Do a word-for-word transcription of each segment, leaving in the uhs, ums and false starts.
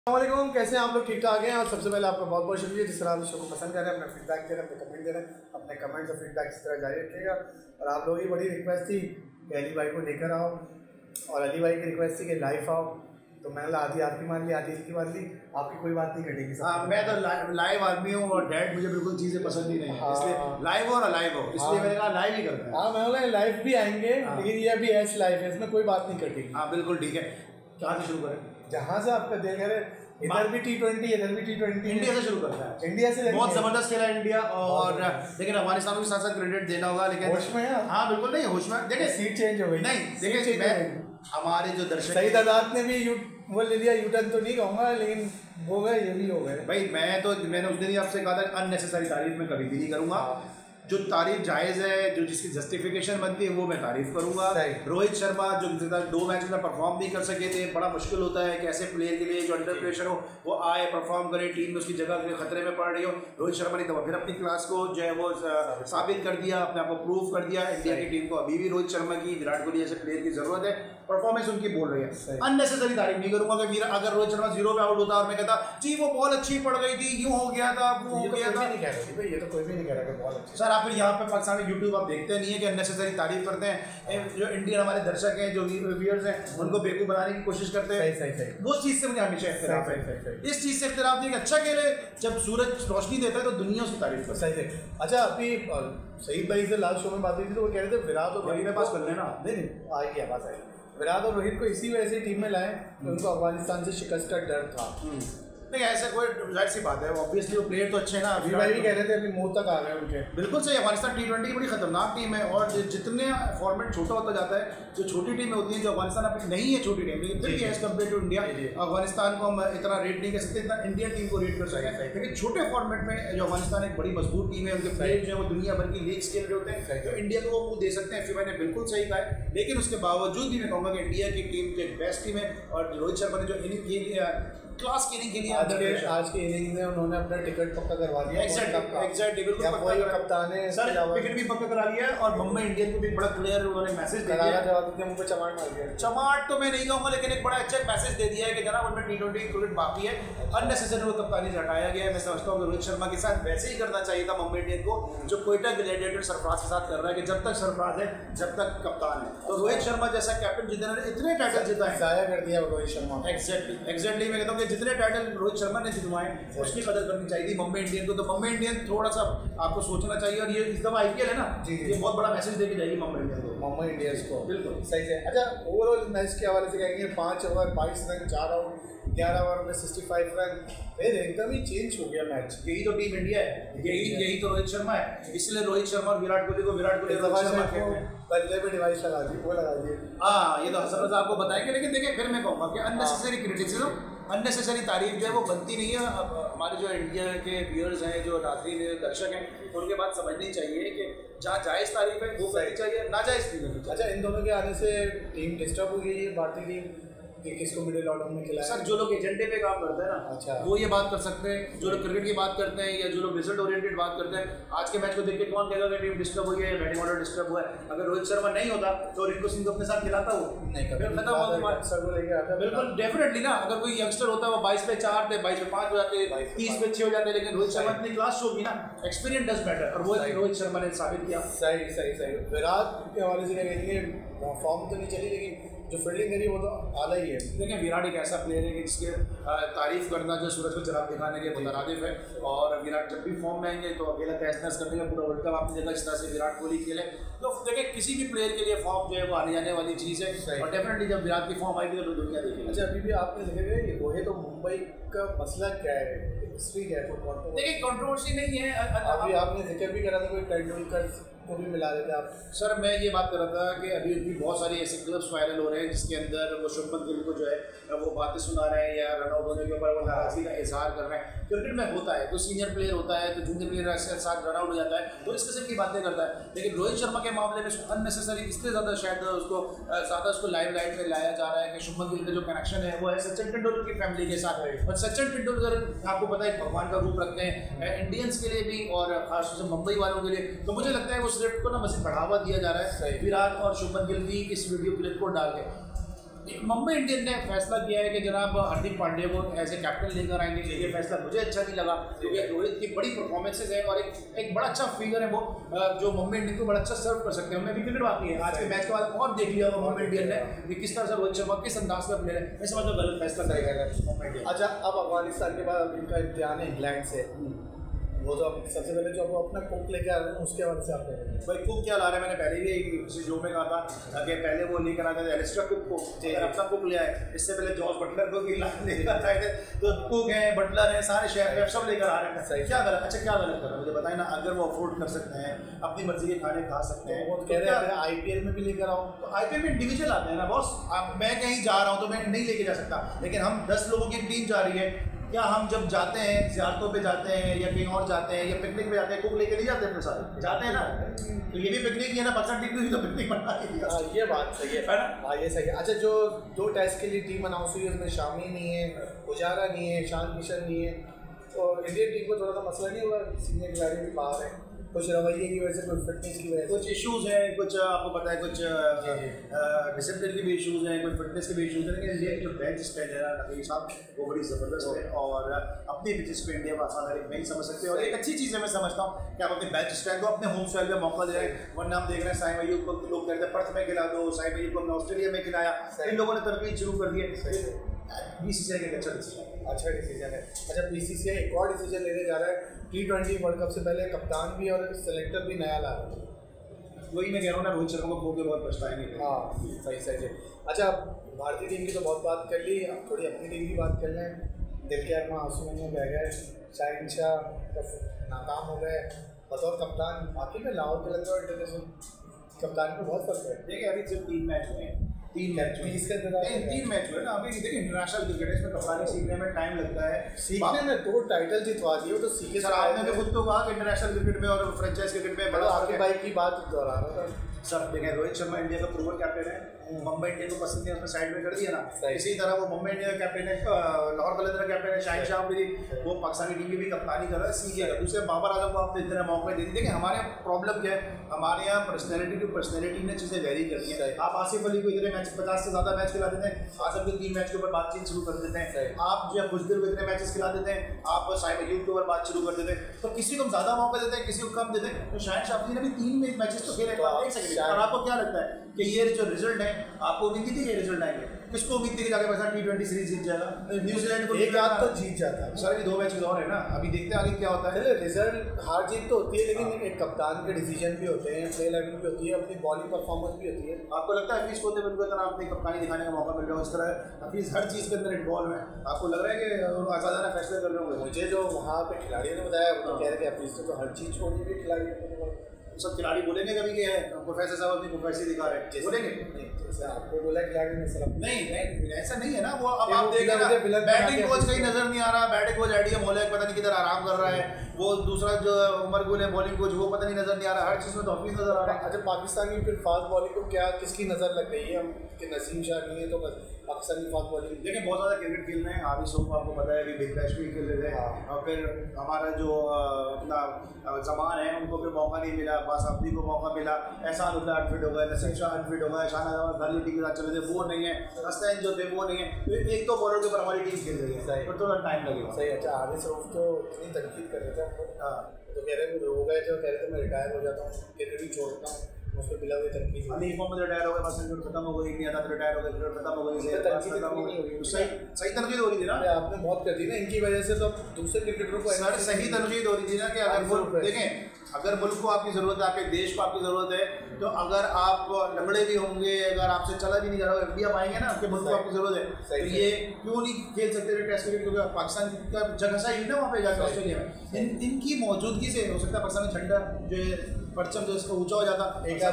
अस्सलामुअलैकुम, कैसे हैं आप लोग? ठीक ठाक हैं। और सबसे पहले आपका बहुत बहुत शुक्रिया जिस तरह आप शो को पसंद कर रहे हैं, अपना फीडबैक दे रहे हैं, अपने कमेंट दे रहे हैं। अपने कमेंट्स और फीडबैक इस तरह जारी रखिएगा। और आप लोगों की बड़ी रिक्वेस्ट थी कि अली भाई को लेकर आओ, और अली भाई की रिक्वेस्ट थी कि लाइव आओ, तो मैंने आधी आपकी मान ली, आधी इसकी मान ली। आपकी कोई बात नहीं कटेगी। हाँ, मैं तो लाइव आदमी हूँ और डेड मुझे बिल्कुल चीज़ें पसंद ही नहीं है, इसलिए लाइव और अलाइव हो, इसलिए मैंने कहा लाइव ही करना है। हाँ, मैं बोला लाइव भी आएंगे, लेकिन ये भी ऐसे लाइव है, इसमें कोई बात नहीं कटेगी। हाँ बिल्कुल ठीक है। कहाँ से शुरू करें? जहाँ से आपका दिल करे। इधर भी टी ट्वेंटी, इधर भी टी ट्वेंटी। इंडिया से शुरू करता है। इंडिया से बहुत जबरदस्त खेला इंडिया, और लेकिन अफगानिस्तान को भी साथ साथ क्रेडिट देना होगा। लेकिन होश में है। हाँ बिल्कुल नहीं होश में। देखिए सीट चेंज हो गई। नहीं देखिए, मैं हमारे जो दर्शक सईद आजाद ने भी यू वो ले लिया, यूटर्न तो नहीं कहूँगा, लेकिन हो गए, ये भी हो गए भाई। मैं तो मैंने उस दिन ही आपसे कहा था अननेसेसरी तारीफ में कभी भी नहीं करूँगा। जो तारीफ जायज़ है, जो जिसकी जस्टिफिकेशन बनती है, वो मैं तारीफ करूंगा। रोहित शर्मा जो दो मैच में परफॉर्म नहीं कर सके थे, बड़ा मुश्किल होता है कि ऐसे प्लेयर के लिए जो अंडर प्रेशर हो वो आए, परफॉर्म करे, टीम में उसकी जगह खतरे में पड़ रही हो। रोहित शर्मा ने तो फिर अपनी क्लास को जो है वो साबित कर दिया, अपने आप को प्रूव कर दिया। इंडिया की टीम को अभी भी रोहित शर्मा की, विराट कोहली जैसे प्लेयर की जरूरत है, परफॉर्मेंस उनकी बोल रही है। अननेसेसरी तारीफ नहीं करूंगा कि अगर रोहित शर्मा जीरो पे आउट होता और मैं कहता जी वो बॉल अच्छी पड़ गई थी, यूं हो गया था, वो हो गया था, ये तो कोई भी नहीं कह रहा कि बॉल अच्छी। सर आप फिर यहाँ पे पाकिस्तान में यूट्यूब आप देखते नहीं है कि अननेसेसरी तारीफ करते हैं। जो इंडियन हमारे दर्शक हैं, जो व्यूअर्स हैं, उनको बेवकूफ बनाने की कोशिश करते हैं। सही सही सही। वो चीज़ से मुझे हमेशा इख्तिलाफ है। इस चीज़ से इख्तिलाफ नहीं, अच्छा खेले, जब सूरज रोशनी देता है तो दुनिया उसकी तारीफ करती है। सही सही। अच्छा, अभी सईद भाई से लास्ट शो में बात हुई थी तो वो कह रहे थे विराट और रोहित के पास कर लेना। नहीं नहीं आ गया पास आएगी। विराट और रोहित को इसी वजह से टीम में लाए, उनको अफगानिस्तान से शिकस्त का डर था। नहीं ऐसा कोई जाहिर सी बात है, ऑब्वियसली वो प्लेयर तो अच्छे हैं ना। अभी भाई भी कह रहे थे अभी मुंह तक आ गए उनके। बिल्कुल सही। अफगानिस्तान टी ट्वेंटी की बड़ी खतरनाक टीम है, और जितने फॉर्मेट छोटा होता जाता है, जो छोटी टीमें होती हैं, जो अफगानिस्तान अपनी नहीं है छोटी टीम, लेकिन फिर भी as compared to India, Afghanistan को हम इतना रेट नहीं कर सकते इतना इंडियन टीम को रेट कर सकते हैं। लेकिन छोटे फॉर्मेट में जो अफगानिस्तान एक बड़ी मजबूत टीम है, उनके प्लेयर जो है वो दुनिया भर की लीग स्केल के होते हैं, तो इंडिया को वो दे सकते हैं। फिर मैंने बिल्कुल सही कहा है, लेकिन उसके बावजूद भी मैं कहूँगा कि इंडिया की टीम जो बेस्ट टीम है, और रोहित शर्मा ने जो इनिंग क्लास की इनिंग के लिए आज के आज की इनिंग में उन्होंने अपना टिकट पक्का करवा दिया। एग्जैक्टली एग्जैक्टली बिल्कुल पक्का कर कप्तान है सर, टिकट भी पक्का करा लिया है। और मुंबई इंडियन को भी बड़ा क्लियर उन्होंने मैसेज दे दिया है। मुंह पे चमाट मार दिया। चमाट तो मैं नहीं कहूँगा, लेकिन एक बड़ा अच्छा मैसेज दे दिया है कि जनाब उनमें टी ट्वेंटी क्रिकेट बाकी है, अननेसेसरी वो कप्तानी से हटाया गया है। मैं समझता हूँ कि रोहित शर्मा के साथ वैसे ही करना चाहिए था मुंबई इंडियन को, जो कोयटा ग्लैडिएटर सरफराज के साथ कर रहा है, कि जब तक सरफराज है जब तक कप्तान है। तो रोहित शर्मा जैसा कैप्टन जिन्होंने इतने टाइटल जीता है, जाया कर दिया रोहित शर्मा। एग्जैक्टली एग्जैक्टली मैं कहता हूँ कि जितने टाइटल रोहित शर्मा ने जितवाए उसकी कदर करनी चाहिए थी मुंबई इंडियन को। तो मुंबई इंडियन थोड़ा सा आपको सोचना चाहिए, और ये इस दफा आईपीएल है ना, ये बहुत बड़ा मैसेज देके जाएगी मुंबई इंडियन को, मुंबई इंडियंस को। बिल्कुल सही से। अच्छा, ओवरऑल मैच के हवाले से कहेंगे पाँच ओवर बाईस रन, चार आउट, ग्यारह ओवर में सिक्सटी फाइव रन, फिर एकदम ही चेंज हो गया मैच। यही तो टीम इंडिया है, यही यही तो रोहित शर्मा है। इसलिए रोहित शर्मा और विराट कोहली को विराट कोहली बदले में डिवाइस लगा दी, वो लगा दिए। हाँ, ये तो हसन रजा आपको बताएंगे। लेकिन देखिए फिर मैं कहूँगा कि अननेसेसरी क्रिटिसिज्म, अननेसेसरी तारीफ जो है वो बनती नहीं है। अब हमारे जो इंडिया के व्यूअर्स हैं, जो नाज़रीन दर्शक हैं, उनके बात समझनी चाहिए कि जहाँ जायज़ तारीफ है वो करनी चाहिए, नाजायज़ नहीं करनी चाहिए। अच्छा, इन दोनों के आने से टीम डिस्टर्ब हो गई है, भारतीय टीम कि किसको मिडिल ऑर्डर में खिलाया। सर, जो लोग एजेंडे पे काम करते हैं ना, अच्छा, वो ये बात कर सकते हैं। जो लोग क्रिकेट की बात करते हैं या जो लोग रिजल्ट ओरिएंटेड बात करते हैं, आज के मैच को देख के कौन कहेगा कि टीम डिस्टर्ब हुई है, बैटिंग ऑर्डर डिस्टर्ब हुआ है। अगर रोहित शर्मा नहीं होता तो रिंकू सिंह को अपने साथ खिलाता वो नहीं, बिल्कुल डेफिनेटली ना। अगर कोई यंगस्टर होता है वो बाईस पे चार थे, बाईस पे पाँच हो जाते, तीस पे छः हो जाते, लेकिन रोहित शर्मा इतनी क्लास शो की ना, एक्सपीरियंस डज मैटर, और वो रोहित शर्मा ने साबित किया। सही सही सही। विराट के हवाले से कहेंगे फॉर्म तो नहीं चली, लेकिन जो फील्डिंग करी वो तो आला ही है। देखिए विराट एक ऐसा प्लेयर है कि जिसके तारीफ करना जो सूरज को जवाब दिखाने के मुतरादिफ है, और विराट जब भी फॉर्म में आएंगे तो अकेला तहस नहस करने का पूरा वर्ल्ड कप आपने देखा, इस तरह से विराट कोहली खेले। तो देखिए किसी भी प्लेयर के लिए फॉर्म जो है वो आने जाने वाली चीज़ है, और डेफिनेटली जब विराट की फॉर्म आएगी तो दुनिया देखेगी। अच्छा, अभी भी आपने देखा ये रोहित तो मुंबई का मसला क्या है, हिस्ट्री क्या है? देखिए कंट्रोवर्सी नहीं है। अभी आपने जिक्र भी करा था कोई तेंदुलकर को भी मिला रहे थे आप। सर मैं ये बात कर रहा था कि अभी भी बहुत सारी ऐसे क्लिप्स वायरल हो रहे हैं जिसके अंदर वो शुभमन गिल को जो है वो बातें सुना रहे हैं, या रन आउट होने के ऊपर वो नाराजगी का इजहार कर रहे हैं। क्रिकेट में होता है, तो सीनियर प्लेयर होता है तो जूनियर प्लेयर के साथ रन आउट हो जाता है, तो इस किस्म की बातें करता है। लेकिन रोहित शर्मा के मामले में इसको अननेसेसरी इसलिए ज़्यादा शायद उसको ज़्यादा उसको लाइव लाइट में लाया जा रहा है कि शुभमन गिल का जो कनेक्शन है वो है सचिन तेंदुलकर की फैमिली के साथ है। और सचिन तेंदुलकर आपको पता है भगवान का रूप रखते हैं इंडियंस के लिए भी, और खासतौर से मुंबई वालों के लिए। तो मुझे लगता है उस रेट को ना मज़ीद बढ़ावा दिया जा रहा है विराट और शुभमन गिल की इस वीडियो क्लिप को डाल के। मुंबई इंडियन ने फैसला किया है कि जनाब हार्दिक पांड्या को एज ए कैप्टन लेकर आएंगे। ये फैसला मुझे अच्छा नहीं लगा क्योंकि रोहित की बड़ी परफॉर्मेंसेज है और एक एक बड़ा अच्छा फिगर है वो जो मुंबई इंडियन को बड़ा अच्छा सर्व कर सकते हैं। हमने अभी क्रिकेट बाकी है आज के मैच के बाद और देख लिया मुंबई इंडियन ने कि किस तरह से रोहित शर्मा किस अंदाज में प्लेयर है। ऐसे मतलब गलत फैसला करेगा मुंबई इंडियन। अच्छा, अब अफगानिस्तान के बाद इनका इम्तिहान है इंग्लैंड से, वो तो सबसे पहले जो वो अपना कुक लेके आ रहे हैं उसके बारे से आप कह रहे हैं भाई कुक क्या ला रहे हैं। मैंने पहले भी किसी शो में कहा था कि पहले वो लेकर आते थे एलिस्टर कुक को, अगर अपना कुक ले आए, इससे पहले जॉर्ज बटलर को लेकर आए थे, तो कुक हैं, बटलर हैं, सारे शेफ सब लेकर आ रहे हैं। सही क्या गलत? अच्छा क्या गलत कर रहे हैं मुझे बताए ना। अगर वो अफोर्ड कर सकते हैं, अपनी मर्जी के खाने खा सकते हैं, वो कह रहे हैं आई पी एल में भी लेकर आओ। तो आई पी एल में इंडिविजुअल आते हैं ना बॉस। मैं कहीं जा रहा हूँ तो मैं नहीं लेके जा सकता, लेकिन हम दस लोगों की टीम जा रही है, क्या हम जब जाते हैं ज़ियारतों पे जाते हैं या कहीं और जाते हैं या पिकनिक पे जाते हैं, कुक लेके नहीं जाते अपने साथ जाते हैं ना। तो ये भी पिकनिक ही है ना, पाकिस्तान टीम भी तो पिकनिक बना के दिया। हाँ ये बात सही है, है ना। हाँ ये सही है। अच्छा, जो दो टेस्ट के लिए टीम अनाउंस हुई है उसमें शामी नहीं है, पुजारा नहीं है, ईशान किशन नहीं है, तो इंडियन टीम को थोड़ा सा मसला नहीं हुआ? सीनियर खिलाड़ी भी बाहर है, कुछ रवैये की वजह से, कुछ फिटनेस की वजह से कुछ इश्यूज हैं, कुछ आपको पता है कुछ डिसिप्लिन के भी इश्यूज हैं, कुछ फिटनेस के भी इश्यूज हैं। लेकिन इंडिया की जो बेंच स्ट्रेंथ है ना नबी साहब, वो बड़ी ज़बरदस्त है और अपनी पिचेस पे इंडिया को आसान नहीं समझ सकते। और एक अच्छी चीज़ है, मैं समझता हूँ कि आप अपने बेंच स्ट्रेंथ को अपने होम सॉइल पे मौका दे रहे हैं। वरना हम देख रहे हैं साइम अय्यूब को लोग कहते हैं पर्थ में खिला दो, साइम अय्यूब को हमने ऑस्ट्रेलिया में खिलाया, इन लोगों ने तरकीब शुरू कर दी है। बीसीसीआई का अच्छा डिसीजन अच्छा डिसीजन है। अच्छा, बीसीसीआई एक और डिसीजन लेने जा रहा है, टी ट्वेंटी वर्ल्ड कप से पहले कप्तान भी और सेलेक्टर भी नया ला रहा है। वही मैं कह रहा हूँ ना, रोहित शर्मा को खो के बहुत पछताएंगे। हाँ सही सही है। अच्छा, भारतीय टीम की तो बहुत बात कर ली, अब थोड़ी अपनी टीम की बात कर लें। दिल के अरमा आंसू में बह गए, शाहिन शाह नाकाम हो गए बतौर कप्तान। बाकी में लाहौर कलंदर और इंटरनेशनल कप्तान में बहुत फर्क है। देखिए अभी सिर्फ तीन मैच हुए हैं, तीन मैच हुए इसका नहीं तीन मैच हुए ना अभी। देखिए इंटरनेशनल क्रिकेट है, इसमें कप्तानी सीखने में टाइम लगता है। सीखने में दो टाइटल जितवा दिए तो सीखे। सर आपने तो खुद तो कहा कि इंटरनेशनल क्रिकेट में और फ्रेंचाइज क्रिकेट में बड़ा आपके भाई की बात दोहरा रहा था। सर देखें, रोहित शर्मा इंडिया का प्रूवन कैप्टन है, मुंबई इंडियन को पसंद नहीं, उसने साइड में कर दिया ना। इसी तरह वो मुंबई इंडियन का कैप्टन है, लाहौर कलंदर का कैप्टन है, शाहिन शाह भी वो पाकिस्तानी टीम की भी कप्तानी कर रहा है, सीखेगा। दूसरे बाबर आजम को आप इतने मौके दे देंगे। हमारे यहाँ प्रॉब्लम क्या है, हमारे यहाँ पर्सनैलिटी टू पर्सनैलिटी ने चीज़ें वेरी करती हैं। आप आसिफ अली को इतने मैच पचास से ज़्यादा मैच खिला देते हैं, आजम के तीन मैच के ऊपर बातचीत शुरू कर देते हैं। आप जो है खुशदिल को इतने मैचेस खिला देते हैं, आप साइम अय्यूब के ऊपर बात शुरू कर देते हैं। तो किसी को ज़्यादा मौका देते हैं, किसी को कम देते हैं। तो शाहिन शाह ने भी तीन मैचेस तो खेले, और आपको क्या लगता है कि ये जो रिजल्ट है, आपको उम्मीद थी कि ये रिजल्ट आएंगे? किसको उम्मीद थी कि जाके पाकिस्तान टी ट्वेंटी सीरीज जीत जाएगा? न्यूजीलैंड को एक आध तो जीत जाता है सर, अभी दो मैच और है ना, अभी देखते हैं आगे क्या होता है। रिजल्ट हार जीत तो होती है, लेकिन एक कप्तान के डिसीजन भी होते हैं, प्ले लेवलिंग भी होती है, अपनी बॉलिंग परफॉर्मेंस भी होती है। आपको लगता है हफीज़ को तरह अपनी कप्तानी दिखाने का मौका मिल रहा है? इस तरह हफीज़ हर चीज़ के अंदर इन्वॉल्व है, आपको लग रहा है कि आज़ादाना फैसले कर रहे होंगे? मुझे जो वहाँ पे खिलाड़ियों ने बताया वो तो कह रहे थे हफीज़ ने तो हर चीज़ छोड़ी हुई खिलाड़ी। सब खिलाड़ी बोलेंगे कभी कि प्रोफेसर साहब अपनी प्रोफेसर दिखा रहे हैं, बोलेंगे नहीं? जैसे आपको बोला खिलाड़ी ने सर नहीं नहीं ऐसा नहीं है ना। वो अब आप देख रहे हैं बैटिंग कोच कहीं नजर नहीं आ रहा, बैटिंग कोच आइडिया मोले पता नहीं किधर आराम कर रहा है, वो दूसरा जो उमर गुल है बॉलिंग कोच वो पता नहीं नजर नहीं आ रहा, हर चीज़ में तो ऑफिस नजर आ रहा है। अच्छा, पाकिस्तान की फिर फास्ट बॉलिंग को क्या किसकी नज़र लग गई है? हम कि नसीम शाह नहीं है तो बस पाकिस्तानी फास्ट बॉलिंग। देखिए बहुत ज़्यादा क्रिकेट खेल रहे हैं, हावी सोम आपको पता है कि बिग बैश भी खेल रहे हैं, और फिर हमारा जो अपना जमान है उनको फिर मौका नहीं मिला, बास अब्दी को मौका मिला, एहसान उल्ला अनफिट हो गया, नसीम शाह अनफिट हो गया, शाहनवाज अहमद गाली टीम के साथ चले थे वो नहीं है, हसनैन जो थे वो नहीं है, तो एक तो बॉलर के ऊपर हमारी टीम खेल रही है, सही पर थोड़ा टाइम लगेगा। सही। अच्छा, हारिस रऊफ तो इतनी तनकीद कर रहे थे, हाँ तो कह रहे वो हो गए थे, कह रहे थे मैं रिटायर हो जाता हूँ, क्रिकेट भी छोड़ता हूँ, उसको बिला हुई तनकीद। अली मोहम्मद रिटायर हो गए, बस क्रिकेट खत्म हो गई, नहीं आता रिटायर हो गए, क्रिकेट खत्म हो गई, सही सही तनकीद हो रही थी ना, आपने बहुत कर दी ना इनकी वजह से, तो दूसरे क्रिकेटरों को सर सही तनकीद हो रही थी ना कि अगर मुल्क देखें, अगर मुल्क को आपकी ज़रूरत है, आपके देश को आपकी ज़रूरत है, तो अगर आप लंगड़े भी होंगे, अगर आपसे चला भी नहीं जा रहा, इंडिया पाएंगे ना, आपके मुल्क को आपकी ज़रूरत है, तो ये क्यों नहीं खेल सकते थे टेस्ट क्रिकेट? क्योंकि पाकिस्तान का जगह सही ना वहाँ पे जाकर ऑस्ट्रेलिया में, इन इनकी मौजूदगी से हो सकता है पाकिस्तान में झंडा जो है परचम जो इसका ऊंचा हो जाता, एक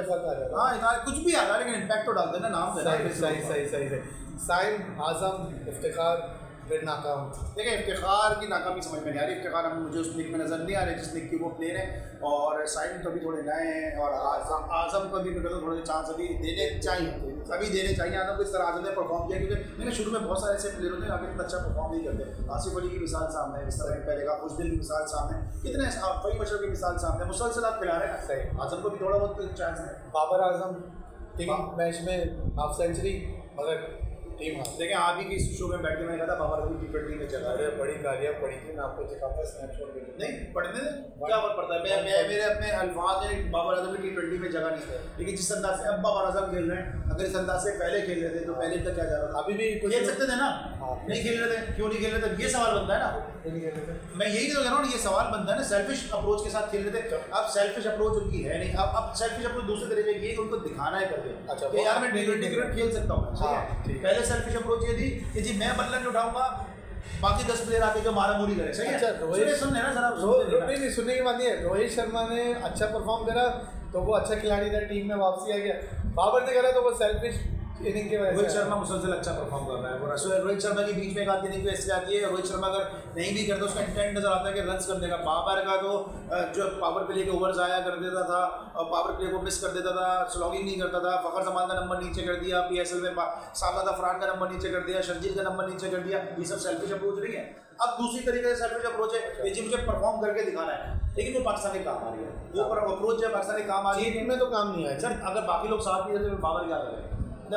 हाँ कुछ भी आता, लेकिन इम्पैक्ट तो डालते ना नाम। सही सही सही सही सही। साइम आजम इफ्तिखार फिर नाकाम। देखिए इफ्तिखार की नाकामी समझ में नहीं आ रही, इफ्तिखार हम मुझे उस लीग में नज़र नहीं आ रहे जिस लीग की वो प्लेयर है, और साइम तो भी थोड़े नए हैं, और आजम आजम को भी मतलब थोड़े चांस अभी देने चाहिए, अभी देने चाहिए। आजम को इस तरह आजम ने परफॉर्म किया, क्योंकि मैंने शुरू में बहुत सारे ऐसे प्लेयर होते हैं आगे अच्छा परफॉर्म नहीं करते। आसिफ अली की मिसाल सामने है, इस तरह पहले का खुशदिल की मिसाल सामने, कितने फई बशर की मिसाल सामने, मुसलसल आप खिला रहे हैं। सही, आजम को भी थोड़ा बहुत चांस है। बाबर आजम तीन मैच में हाफ सेंचुरी, मगर टीम हार। देखिए आप ही की शो में बैठ के मैंने कहा था बाबर अभी टी ट्वेंटी में चला अरे बड़ी गालियाँ पड़ी थी, मैं आपको दिखाऊंगा स्नैपशॉट में। नहीं पढ़ने दे, क्या फर्क पड़ता है। मैं मैं मेरे अपने अल्फाज है, बाबर आजम की टी ट्वेंटी में जगह नहीं है, लेकिन जिस अंदाज से अब बाबर आजम खेल रहे हैं, अगर इस अंदाज से पहले खेल रहे थे तो पहले तक क्या जा रहा था। अभी भी खेल सकते थे ना, नहीं खेल रहे थे, क्यों नहीं खेल रहे थे, ये सवाल बनता है ना। मैं यही तो कह रहा हूँ, ये सवाल बनता है ना, सेल्फिश अप्रोच के साथ खेल रहे थे। अब सेल्फिश अप्रोच उनकी है नहीं, अब अब सेल्फिश अप्रोच दूसरे तरीके की है कि उनको दिखाना है करके, अच्छा कि यार मैं टी ट्वेंटी क्रिकेट खेल सकता हूँ। ठीक है, पहले सेल्फिश अप्रोच ये थी कि जी मैं बल्ला नहीं उठाऊंगा, बाकी दस प्लेयर आके जो मारा मूरी करे। सही है। अच्छा रोहित सुनने ना जरा, नहीं नहीं सुनने की बात नहीं है। रोहित शर्मा ने अच्छा परफॉर्म करा तो वो अच्छा खिलाड़ी था, टीम में वापसी आ गया। बाबर ने करा तो वो सेल्फिश इनिंग के वजह से। रोहित शर्मा मुसलसल अच्छा परफॉर्म कर रहा है। वो रोहित शर्मा की बीच में एक आधी इनिंग ऐसे आती है, रोहित शर्मा अगर नहीं भी करता उसका इंटेंट नजर आता है कि रन्स करने का। बाबर का तो जो पावर प्ले के ओवर्स आया कर देता था और पावर प्ले को मिस कर देता था, स्लॉगिंग नहीं करता था। फखर जमान का नंबर नीचे कर दिया, पीएसएल में सामदा अफरान का नंबर नीचे कर दिया, शर्जील का नंबर नीचे कर दिया। ये सब सेल्फिश अप्रोच नहीं है। अब दूसरी तरीके से सेल्फिश अप्रोच है जी मुझे परफॉर्म करके दिखाना है, लेकिन वो पाकिस्तान के काम आ रही है। वो अप्रोच जो है पाकिस्तान के काम आ रही है, में तो काम नहीं आया सर। अगर बाकी लोग साथ नहीं देते बाबर क्या करें,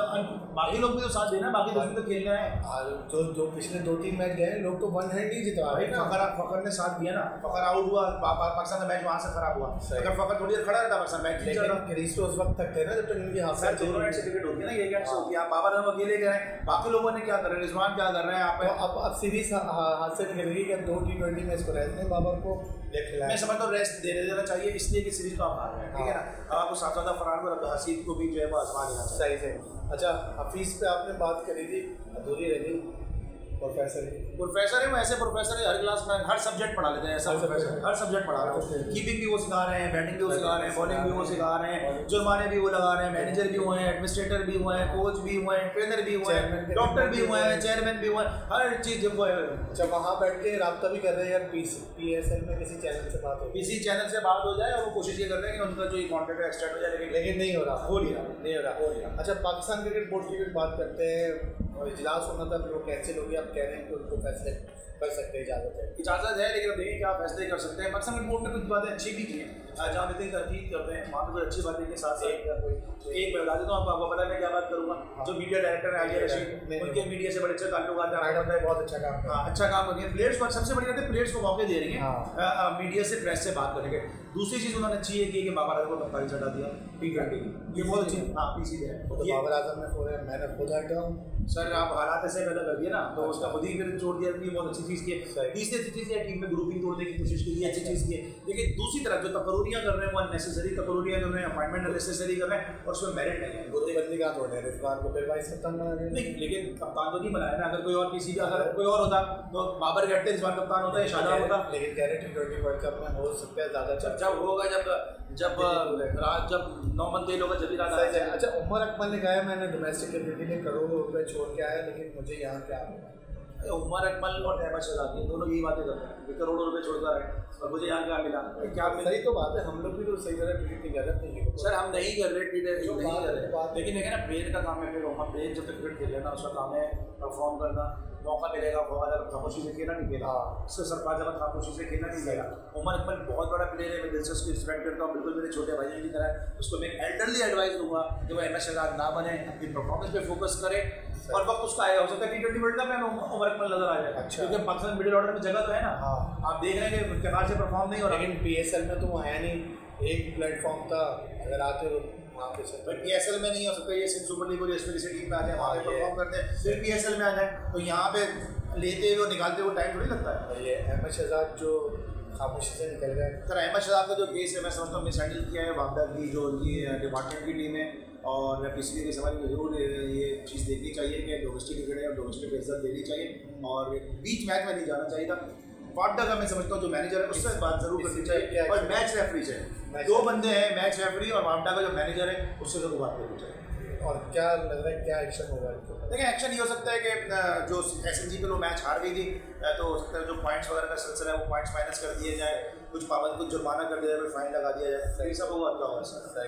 बाकी लोग भी तो साथ देना, बाकी दोस्त भी तो खेलना है। जो जो पिछले दो तीन मैच गए लोग तो वन हैंड ही जितवा रहे हैं। फखर फखर ने साथ दिया ना, फखर आउट हुआ, पाकिस्तान का मैच वहां से खराब हुआ। अगर फखर थोड़ी देर खड़ा रहता पाकिस्तान मैच जीत जाता। क्रीज पे उस वक्त तक थे ना जब तक इनकी हाथ सर दोनों मैच से क्रिकेट होती है ना, ये क्या होती है। आप बाबर हम अकेले कर रहे हैं, बाकी लोगों ने क्या कर रहे हैं, रिजवान क्या कर रहे हैं। आप अब अब सीरीज हाथ से निकल गई कि दो टी ट्वेंटी मैच को रेस्ट में बाबर को मैं समझता हूँ रेस्ट दे देना चाहिए, इसलिए कि सीरीज तो आप हार रहे हैं। ठीक है ना, आपको साथ साथ फरहान को अब्दुल हसीब को भी जो है वो आजमा देना चाहिए। सही सही। अच्छा हफीज़ पे आपने बात करी थी, अधूरी रह गई। प्रोफेसर प्रोफेसर है वो, ऐसे प्रोफेसर है हर क्लास में हर सब्जेक्ट पढ़ा लेते हैं। ऐसा प्रोफेसर हर सब्जेक्ट पढ़ा रहे हैं, कीपिंग भी वो सिखा रहे हैं, बैटिंग भी वो सिखा रहे हैं, बॉलिंग भी वो सिखा रहे हैं, जुर्माने भी वो लगा रहे हैं, मैनेजर भी हुए हैं, एडमिनिस्ट्रेटर भी हुए हैं, कोच भी हुए हैं, ट्रेनर भी हुए हैं, डॉक्टर भी हुए हैं, चेयरमैन भी हुए हैं, हर चीज़ जब वो। अच्छा वहाँ बैठ के रब्ता भी कर रहे हैं यार, पी एस एल में किसी चैनल से बात हो, किसी चैनल से बात हो जाए और वो कोशिश ये कर रहे हैं कि उनका जो कॉन्ट्रैक्ट एक्सटेंड हो जाए, लेकिन लेकिन नहीं हो रहा हो नहीं रहा नहीं हो रहा हो रहा। अच्छा पाकिस्तान क्रिकेट बोर्ड की भी बात करते हैं, और इजलास होना था फिर वो कैंसिल हो गया। आप कह रहे हैं कि उनको फैसले कर सकते हैं, इजाज़त है इजाज़त है, लेकिन अब देखिए क्या फैसले कर सकते हैं। पाकिस्तान क्रिकेट बोर्ड ने कुछ बातें अच्छी भी की हैं, जहाँ इतनी तरकीब करते हैं वहाँ पर कुछ अच्छी बातें के साथ साथ एक मैं बता देता हूँ आपको, आपको पता है मैं क्या बात करूँगा। जो मीडिया डायरेक्टर है आलिया रशीद, उनके मीडिया से बड़े अच्छे ताल्लुक आते हैं, बहुत अच्छा काम हाँ अच्छा काम कर रही है। प्लेयर्स पर सबसे बड़ी बात है, प्लेयर्स को मौके दे रही है मीडिया से, प्रेस से बात करने के। दूसरी चीज़ उन्होंने अच्छी है कि बाबर आजम को कप्तानी चढ़ा दिया टी ट्वेंटी की, ये बहुत अच्छी हाँ पीसी है। बाबर आजम ने पूरे मैंने खुद हटा हूँ सर, आप हालात ऐसे पैदा कर दिए ना तो उसका खुद ही फिर छोड़ दिया, ये बहुत अच्छी चीज़ की है। तीसरी अच्छी चीज़ है टीम में ग्रुपिंग तोड़ने की कोशिश की, अच्छी चीज़ की है। लेकिन दूसरी तरफ जो तकरूरियाँ कर रहे हैं वो अननेसेसरी तकरूरियाँ कर रहे हैं, अपॉइंटमेंट अननेसेसरी कर रहे हैं और उसमें मेरिट नहीं है। गुरुबंदी का तोड़ रहे हैं, रिजवान को फिर वाइस कप्तान बना रहे हैं। नहीं लेकिन कप्तान तो नहीं बनाया ना, अगर कोई और किसी का अगर कोई और होता तो बाबर के हटते रिजवान कप्तान होता है, शादाब होता। लेकिन कह रहे टी ट्वेंटी वर्ल्ड कप में हो सकता है ज़्यादा अच्छा जब होगा, जब जब रात जब नौ मंथ होगा जब भी रात। अच्छा उमर अकमल ने कहा मैंने डोमेस्टिक क्रिकेट के लिए करोड़ों रुपए छोड़ के आया, लेकिन मुझे यहाँ क्या मिला। उमर अकमल और अहमद शहजादी दोनों यही बातें करते हैं, करोड़ों रुपए छोड़कर आए और मुझे यहाँ क्या मिला, क्या मिला। सही तो बात है, हम लोग भी तो सही तरह ट्रीट नहीं कर रहे हैं सर, हम नहीं कर रहे ट्रीट नहीं कर रहे, लेकिन देखें ना प्लेयर का काम है, फिर उमर प्लेयर जब तक क्रिकेट खेल लेना उसका काम है परफॉर्म करना, मौका मिलेगा फवाद अहमद खामोशी से खेलना नहीं खेला, उससे सरफराज अहमद खामोशी से खेलना नहीं खेला। उमर अकमल बहुत बड़ा प्लेयर है, मैं दिल से उसकी रिस्पेक्ट करता हूँ, बिल्कुल मेरे छोटे भाई की तरह। उसको मैं एल्डरली एडवाइस दूंगा कि वो अहमद शहजाद ना बने, अपनी परफॉर्मेंस पे फोकस करे और वक्त उसका आएगा, हो सकता है टी ट्वेंटी वर्ल्ड कप में उमर अकमल नजर आ जाएगा। अच्छा। क्योंकि पाकिस्तान मिडिल ऑर्डर में जगह तो है ना, आप देख रहे हैं कि कनार से परफॉर्म नहीं हो रहा। लेकिन पी एस एल में तो वो है नहीं, एक प्लेटफॉर्म था, अगर आते हो वहाँ पे से पी एस एल में नहीं हो सकता, ये सिर्फ सुपर लीग और एस पी टीम में आते हैं, वहाँ पे परफॉर्म करते हैं, फिर पी एस एल में आ जाए तो यहाँ पे लेते हुए निकालते हुए टाइम थोड़ी लगता है। ये अहमद शहजाद जो खामोशी से निकल गए, सर अहमद शहजाद का जो केस है मैं समझता हूँ मिस हैंडल किया है वापडा की जो उनकी डिपार्टमेंट की टीम है, और पीसीबी के सवाल में जरूर ये चीज़ देखनी चाहिए कि डोमेस्टिक क्रिकेट है और डोमेस्टिक इज्जत देनी चाहिए और बीच मैच में नहीं जाना चाहिए था। वापडा का मैं समझता हूँ जो मैनेजर है उससे बात जरूर करनी चाहिए, और मैच रेफरी से दो बंदे हैं, मैच रेफरी और वापडा का जो मैनेजर है उससे जरूर बात करनी चाहिए। और क्या लग रहा है क्या एक्शन होगा? देखिए एक्शन ये हो सकता है कि जो एस एन जी पे वो मैच हार गई थी तो हो सकता है जो पॉइंट्स वगैरह का सिलसिला है वो पॉइंट्स माइनस कर दिए जाए, कुछ पाबंद कुछ जुर्माना कर दिया जाए, फाइन लगा दिया जाए, ये सब होगा क्या होगा sir.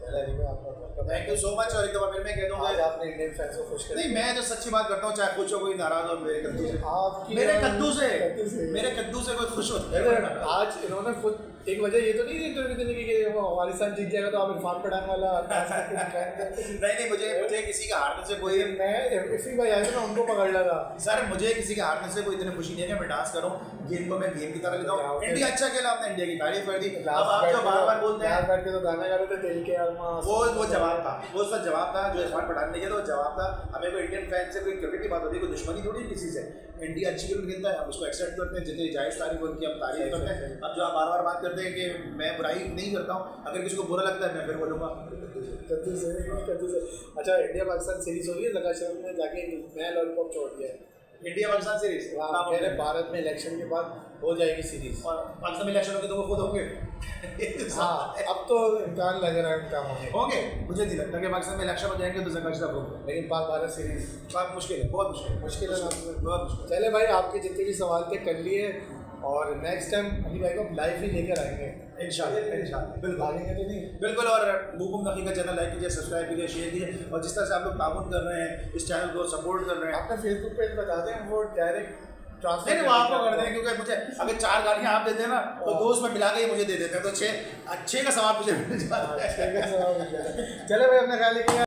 Thank you so much. और एक दफा फिर मैं कह दूंगा आज आपने इंडियन फैंस को खुश कर नहीं, मैं तो सच्ची बात करता हूँ, चाहे खुश हो कोई नाराज हो मेरे कद्दू से, आपकी मेरे कद्दू से कद्दू से मेरे कद्दू से कोई खुश होता है। आज इन्होंने खुद एक वजह ये तो नहीं इंटरव्यू देने की कि वो अफगानिस्तान जीत जाएगा तो आप इरफान पठान वाला नहीं नहीं, मुझे मुझे किसी के हारने से कोई, मैं इसी भाई आया था ना उनको पकड़ लगा सर मुझे किसी के हारने से कोई इतनी खुशी नहीं है कि मैं डांस करूं, गेम को मैं गेम की तरह लेता हूं। इंडिया अच्छा खेला, हमने इंडिया की तारीफ कर दी। अब आप जो बार बार बोलते हैं बैठ के तो गाना गा रहे थे दिल के आलमास, वो वो जवाब था, वो उसका जवाब था जो इरफान पठान ने किया, तो जवाब था। हमें कोई इंडियन फैन से कोई क्रिकेट की बात होती है, कोई दुश्मनी थोड़ी किसी से। इंडिया अच्छी क्रिकेट खेलता है, हम उसको एक्सेप्ट करते हैं, जितनी जायज़ तारीफ उनकी हम तारीफ करते हैं। अब जो आप बार बार बात करते हैं कि मैं बुराई नहीं करता हूँ, अगर किसी को बुरा लगता है मैं फिर बोलूँगा कद्दू से कद्दू से। अच्छा, इंडिया पाकिस्तान सीरीज हो रही है, जगह शहर में जाके मैं लॉलीपॉप छोड़ दिया है इंडिया पाकिस्तान सीरीज। कह रहे भारत में इलेक्शन के बाद हो जाएगी सीरीज, और पाकिस्तान में इलेक्शन होंगे तो वो खुद होंगे। हाँ, अब तो इम्कान लग रहा है उनका होंगे होंगे मुझे नहीं लगता कि पाकिस्तान में इलेक्शन हो जाएंगे तो जगह शहर होंगे, लेकिन पाक भारत सीरीज बात मुश्किल है, बहुत मुश्किल है, मुश्किल है बहुत मुश्किल। चले भाई, आपके जितने भी सवाल थे कर लिए, और नेक्स्ट टाइम अली भाई को लाइव ही लेकर आएंगे इंशाल्लाह इंशाल्लाह, बिल्कुल आएंगे तो नहीं बिल्कुल। और बुकुम नकी का चैनल लाइक कीजिए, सब्सक्राइब कीजिए, शेयर कीजिए, और जिस तरह से आप लोग ताउन कर रहे हैं, इस चैनल को सपोर्ट कर रहे हैं, आपका फेसबुक पेज बता दें, वो डायरेक्ट नहीं नहीं वो आपको कर दें, क्योंकि मुझे अगर चार गाड़ियाँ आप देते हैं ना तो दो उसमें मिला के मुझे दे देते हैं, तो छः अच्छे का सवाब मुझे मिल जाता है। चले भाई, अपना ख्याल रखिए।